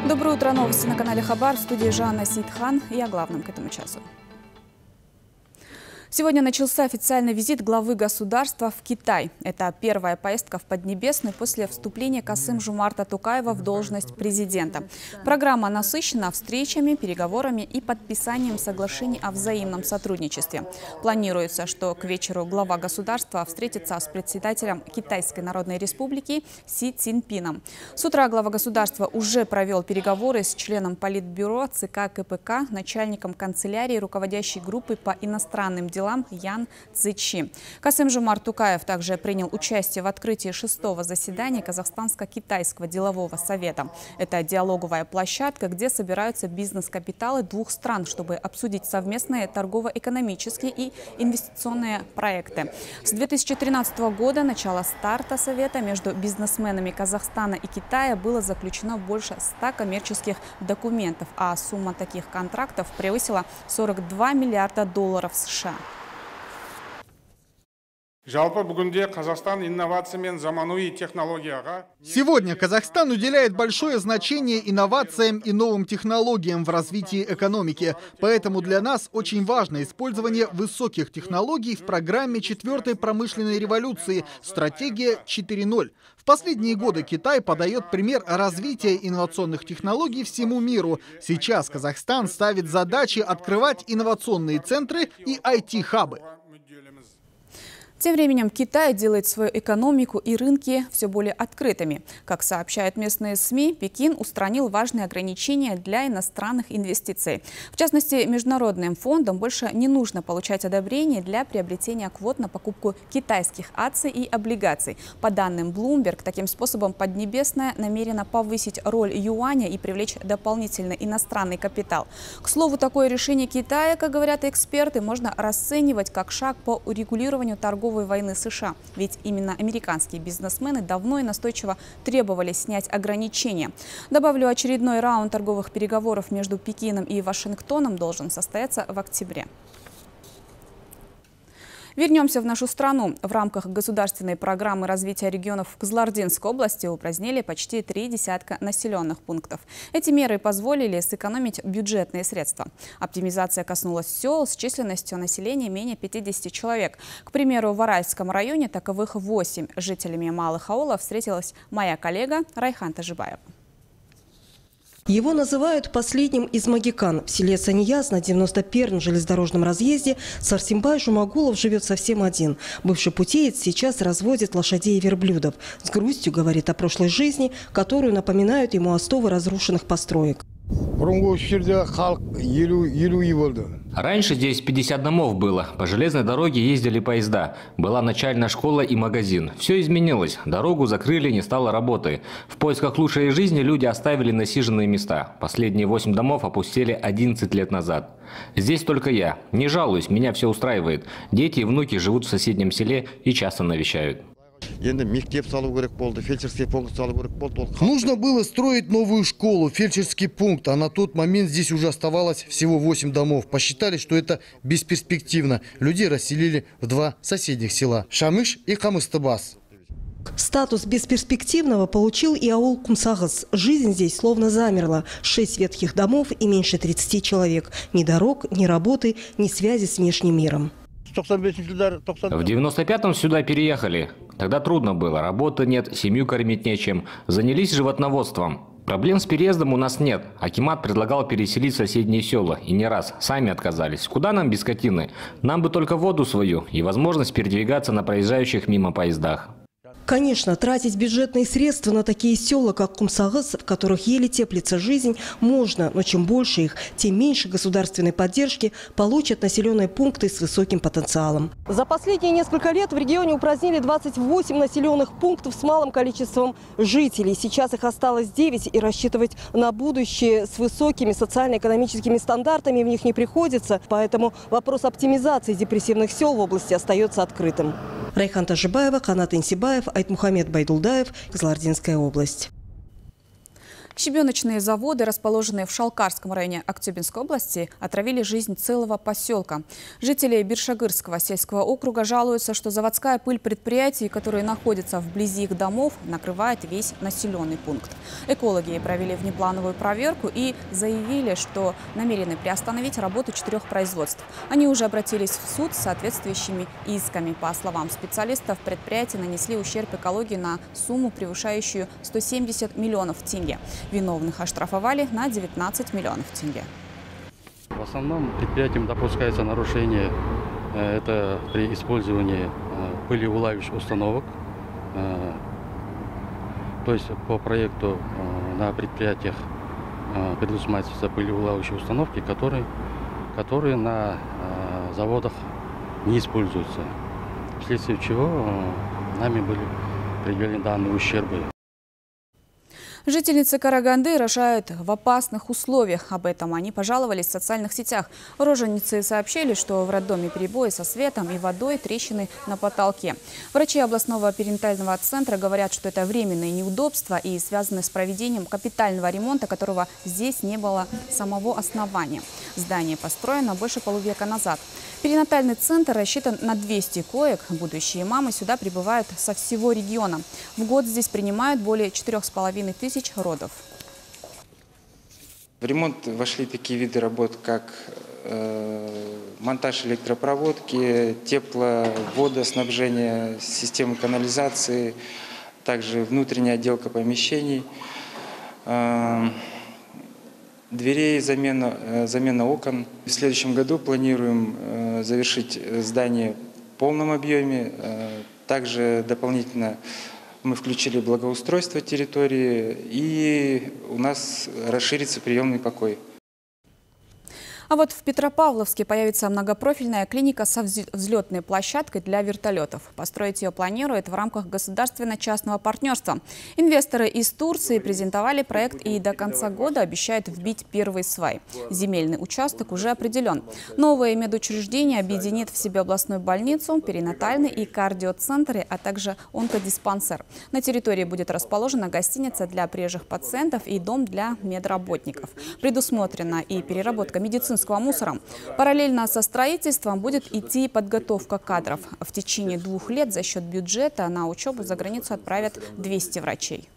Доброе утро, новости на канале Хабар. В студии Жанна Сидхан и о главном к этому часу. Сегодня начался официальный визит главы государства в Китай. Это первая поездка в Поднебесную после вступления Касым-Жомарта Токаева в должность президента. Программа насыщена встречами, переговорами и подписанием соглашений о взаимном сотрудничестве. Планируется, что к вечеру глава государства встретится с председателем Китайской Народной Республики Си Цзиньпином. С утра глава государства уже провел переговоры с членом Политбюро ЦК КПК, начальником канцелярии руководящей группы по иностранным делам Ян Цзичи. Касым-Жомарт Токаев также принял участие в открытии 6-го заседания Казахстанско-Китайского делового совета. Это диалоговая площадка, где собираются бизнес-капиталы двух стран, чтобы обсудить совместные торгово-экономические и инвестиционные проекты. С 2013 года, начала старта совета, между бизнесменами Казахстана и Китая было заключено больше 100 коммерческих документов, а сумма таких контрактов превысила $42 миллиарда США. Сегодня Казахстан уделяет большое значение инновациям и новым технологиям в развитии экономики. Поэтому для нас очень важно использование высоких технологий в программе 4-й промышленной революции «Стратегия 4.0». В последние годы Китай подает пример развития инновационных технологий всему миру. Сейчас Казахстан ставит задачи открывать инновационные центры и IT-хабы. Тем временем Китай делает свою экономику и рынки все более открытыми. Как сообщают местные СМИ, Пекин устранил важные ограничения для иностранных инвестиций. В частности, международным фондам больше не нужно получать одобрение для приобретения квот на покупку китайских акций и облигаций. По данным Bloomberg, таким способом Поднебесная намерена повысить роль юаня и привлечь дополнительный иностранный капитал. К слову, такое решение Китая, как говорят эксперты, можно расценивать как шаг по урегулированию торговой войны США. Ведь именно американские бизнесмены давно и настойчиво требовали снять ограничения. Добавлю, очередной раунд торговых переговоров между Пекином и Вашингтоном должен состояться в октябре. Вернемся в нашу страну. В рамках государственной программы развития регионов в Кызылординской области упразднили почти 30 населенных пунктов. Эти меры позволили сэкономить бюджетные средства. Оптимизация коснулась сел с численностью населения менее 50 человек. К примеру, в Аральском районе таковых 8. Жителями малых аулов встретилась моя коллега Райхан Тажибаева. Его называют последним из магикан. В селе Санияз на 91-м железнодорожном разъезде Сарсимбай Жумагулов живет совсем один. Бывший путеец сейчас разводит лошадей и верблюдов. С грустью говорит о прошлой жизни, которую напоминают ему остовы разрушенных построек. Раньше здесь 50 домов было. По железной дороге ездили поезда. Была начальная школа и магазин. Все изменилось. Дорогу закрыли, не стало работы. В поисках лучшей жизни люди оставили насиженные места. Последние 8 домов опустили 11 лет назад. Здесь только я. Не жалуюсь, меня все устраивает. Дети и внуки живут в соседнем селе и часто навещают. Нужно было строить новую школу, фельдшерский пункт, а на тот момент здесь уже оставалось всего 8 домов. Посчитали, что это бесперспективно. Людей расселили в 2 соседних села – Шамыш и Камыстыбас. Статус бесперспективного получил и аул Кумсагыз. Жизнь здесь словно замерла. 6 ветхих домов и меньше 30 человек. Ни дорог, ни работы, ни связи с внешним миром. В 95-м сюда переехали. Тогда трудно было, работы нет, семью кормить нечем. Занялись животноводством. Проблем с переездом у нас нет. Акимат предлагал переселить в соседние села. И не раз. Сами отказались. Куда нам без скотины? Нам бы только воду свою и возможность передвигаться на проезжающих мимо поездах. Конечно, тратить бюджетные средства на такие села, как Кумсагыз, в которых еле теплится жизнь, можно, но чем больше их, тем меньше государственной поддержки получат населенные пункты с высоким потенциалом. За последние несколько лет в регионе упразднили 28 населенных пунктов с малым количеством жителей. Сейчас их осталось 9, и рассчитывать на будущее с высокими социально-экономическими стандартами в них не приходится. Поэтому вопрос оптимизации депрессивных сел в области остается открытым. Райхан Тажибаева, Канат Инсибаев, Айтмухамед Байдулдаев, Кызылординская область. Щебеночные заводы, расположенные в Шалкарском районе Актюбинской области, отравили жизнь целого поселка. Жители Биршагырского сельского округа жалуются, что заводская пыль предприятий, которые находятся вблизи их домов, накрывает весь населенный пункт. Экологи провели внеплановую проверку и заявили, что намерены приостановить работу 4 производств. Они уже обратились в суд с соответствующими исками. По словам специалистов, предприятия нанесли ущерб экологии на сумму, превышающую 170 миллионов тенге. Виновных оштрафовали на 19 миллионов тенге. В основном предприятиям допускается нарушение это при использовании пылеулавливающих установок. То есть по проекту на предприятиях предусматриваются пылеулавливающие установки, которые на заводах не используются. Вследствие чего нами были предъявлены данные ущербы. Жительницы Караганды рожают в опасных условиях. Об этом они пожаловались в социальных сетях. Роженицы сообщили, что в роддоме перебои со светом и водой, трещины на потолке. Врачи областного перинатального центра говорят, что это временные неудобства и связаны с проведением капитального ремонта, которого здесь не было самого основания. Здание построено больше полувека назад. Перинатальный центр рассчитан на 200 коек. Будущие мамы сюда прибывают со всего региона. В год здесь принимают более 4500 родов. В ремонт вошли такие виды работ, как монтаж электропроводки, тепло-водоснабжение, системы канализации, также внутренняя отделка помещений, дверей, замена окон. В следующем году планируем завершить здание в полном объеме. Также дополнительно мы включили благоустройство территории, и у нас расширится приемный покой. А вот в Петропавловске появится многопрофильная клиника со взлетной площадкой для вертолетов. Построить ее планируют в рамках государственно-частного партнерства. Инвесторы из Турции презентовали проект и до конца года обещают вбить первый свай. Земельный участок уже определен. Новое медучреждение объединит в себе областную больницу, перинатальный и кардиоцентры, а также онкодиспансер. На территории будет расположена гостиница для приезжих пациентов и дом для медработников. Предусмотрена и переработка медицинского мусора. Параллельно со строительством будет идти подготовка кадров. В течение 2 лет за счет бюджета на учебу за границу отправят 200 врачей.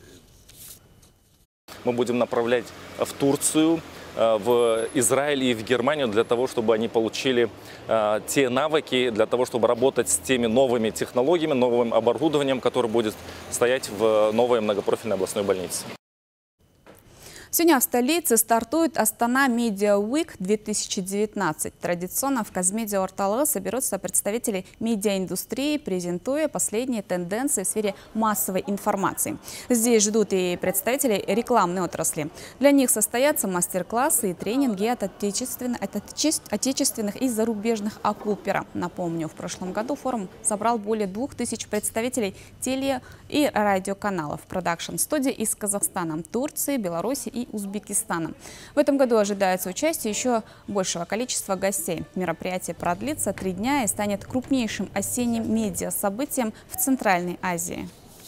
Мы будем направлять в Турцию, в Израиль и в Германию для того, чтобы они получили те навыки, для того, чтобы работать с теми новыми технологиями, новым оборудованием, которое будет стоять в новой многопрофильной областной больнице. Сегодня в столице стартует Астана Media Week 2019. Традиционно в Казмедиа Орталыгы соберутся представители медиаиндустрии, презентуя последние тенденции в сфере массовой информации. Здесь ждут и представителей рекламной отрасли. Для них состоятся мастер-классы и тренинги от отечественных и зарубежных акупера. Напомню, в прошлом году форум собрал более 2000 представителей теле- и радиоканалов, продакшн-студий из Казахстана, Турции, Беларуси и Узбекистана. В этом году ожидается участие еще большего количества гостей. Мероприятие продлится 3 дня и станет крупнейшим осенним медиа-событием в Центральной Азии.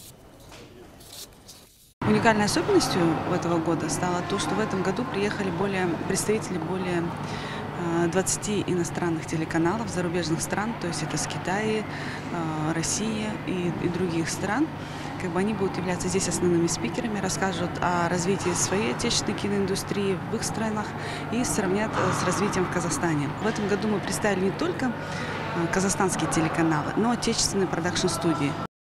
Уникальной особенностью этого года стало то, что в этом году приехали представители более 20 иностранных телеканалов зарубежных стран, то есть это с Китая, России и других стран. Они будут являться здесь основными спикерами, расскажут о развитии своей отечественной киноиндустрии в их странах и сравнят с развитием в Казахстане. В этом году мы представили не только казахстанские телеканалы, но и отечественные продакшн-студии.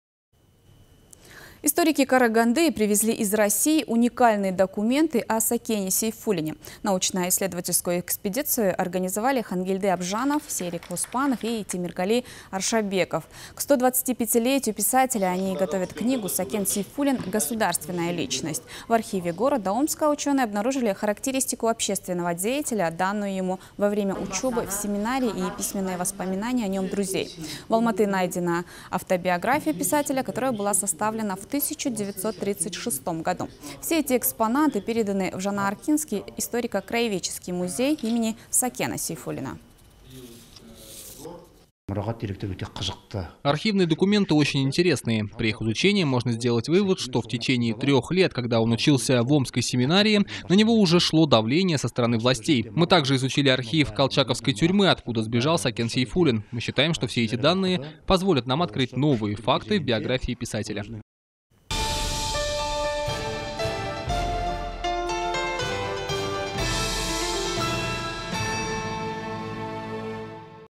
Историки Караганды привезли из России уникальные документы о Сакене Сейфуллине. Научно-исследовательскую экспедицию организовали Хангильды Абжанов, Серик Успанов и Тимиргали Аршабеков. К 125-летию писателя они готовят книгу «Сакен Сейфуллин. Государственная личность». В архиве города Омска ученые обнаружили характеристику общественного деятеля, данную ему во время учебы в семинаре, и письменные воспоминания о нем друзей. В Алматы найдена автобиография писателя, которая была составлена в 1936 году. Все эти экспонаты переданы в Жанна-Аркинский историко-краеведческий музей имени Сакена Сейфуллина. Архивные документы очень интересные. При их изучении можно сделать вывод, что в течение 3 лет, когда он учился в Омской семинарии, на него уже шло давление со стороны властей. Мы также изучили архив Колчаковской тюрьмы, откуда сбежал Сакен Сейфуллин. Мы считаем, что все эти данные позволят нам открыть новые факты в биографии писателя.